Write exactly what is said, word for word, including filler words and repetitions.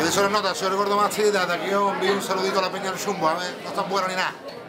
Que de eso les nota, soy el gordo Masti, desde aquí os envío un saludito a la peña del Chumbo, a ver, no están buenos ni nada.